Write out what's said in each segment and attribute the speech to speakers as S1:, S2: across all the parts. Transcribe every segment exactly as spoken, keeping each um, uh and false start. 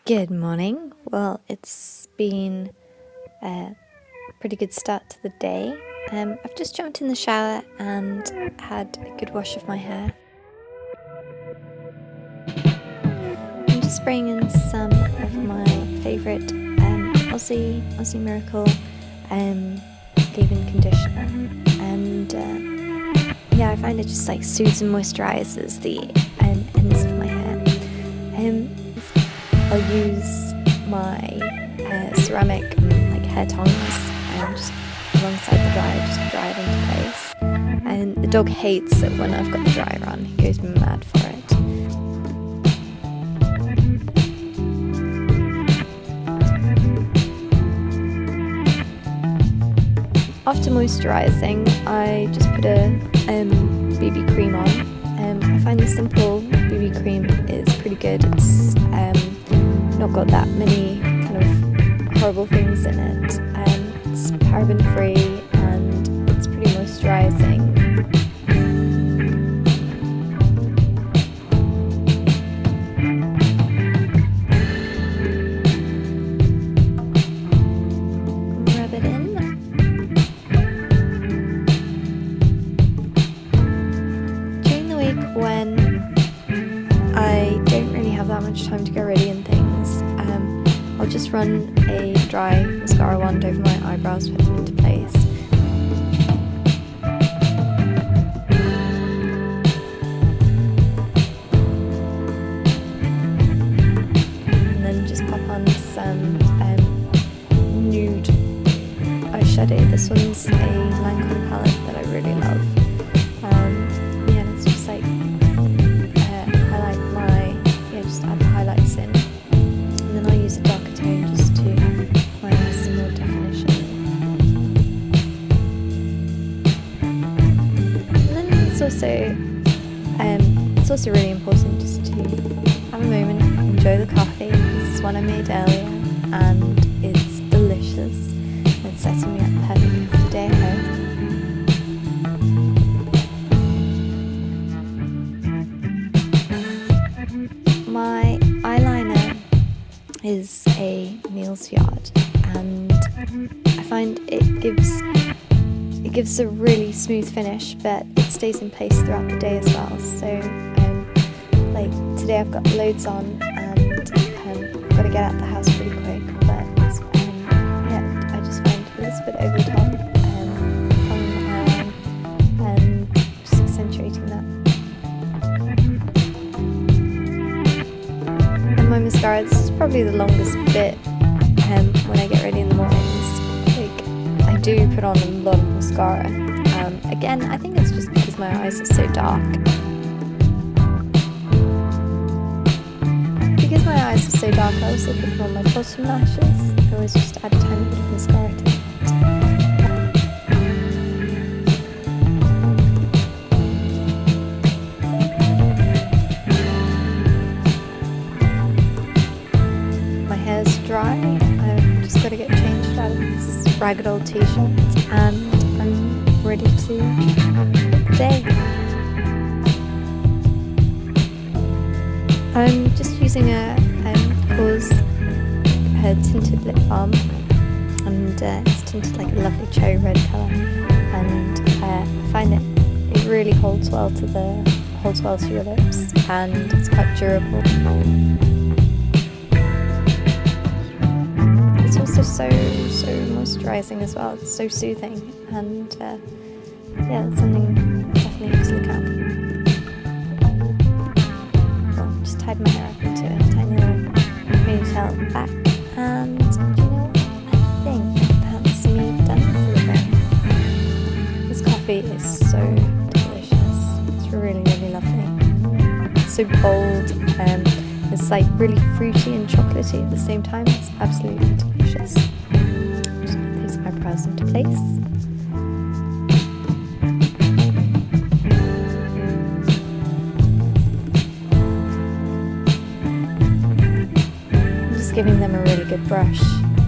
S1: Good morning. Well, it's been a pretty good start to the day. Um, I've just jumped in the shower and had a good wash of my hair. I'm just spraying in some of my favourite um, Aussie, Aussie Miracle um, leave-in conditioner, and uh, yeah, I find it just like soothes and moisturises the um, ends of my hair. Um, I'll use my uh, ceramic like hair tongs and just alongside the dryer, just dry it into place. And the dog hates it when I've got the dryer on; he goes mad for it. After moisturising, I just put a um, B B cream on. Um, I find the simple B B cream is pretty good. It's um, not got that many kind of horrible things in it. Um, it's paraben free and it's pretty moisturising. Rub it in. During the week when I don't really have that much time to get ready and things, um, I'll just run a dry mascara wand over my eyebrows, put them into place. And then just pop on some um, nude eyeshadow. This one's a Lancome palette that I really love. Um, yeah, and it's just like a darker tone just to apply some more definition. And then it's also um, it's also really important just to have a moment, enjoy the coffee. This is one I made earlier and it's delicious. It's setting me up perfectly for the day ahead. My eyeliner is a Neil's Yard, and I find it gives it gives a really smooth finish, but it stays in place throughout the day as well. So um, like today I've got loads on and um, I've got to get out the house pretty quick, but um, yeah, I just find a little bit over the top um, on the eyeline and just accentuating that. My mascara, this is probably the longest bit um, when I get ready in the mornings. Like, I do put on a lot of mascara. Um, again, I think it's just because my eyes are so dark. Because my eyes are so dark, I also put on my bottom lashes. I always just add a tiny bit of mascara to it. Dry. I've just got to get changed out of this ragged old t-shirt and I'm ready to hit the day. I'm just using a um, Cause a tinted lip balm, and uh, it's tinted like a lovely cherry red colour, and uh, I find it it really holds well to the holds well to your lips, and it's quite durable. It's also so, so moisturising as well. It's so soothing, and uh, yeah, it's something definitely to look out for. Well, just tied my hair up into a tiny little ponytail at the back, and you know what? I think that's me done for the day. This coffee is so delicious. It's really, really lovely. It's so bold. Um, It's like really fruity and chocolatey at the same time. It's absolutely delicious. Just put these eyebrows into place. I'm just giving them a really good brush.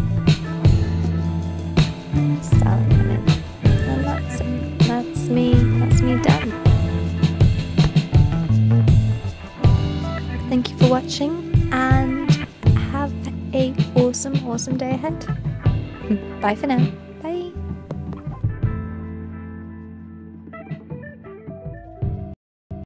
S1: Styling them in. And that's it. That's me. That's me done. Thank you for watching and have awesome, awesome day ahead. Bye for now.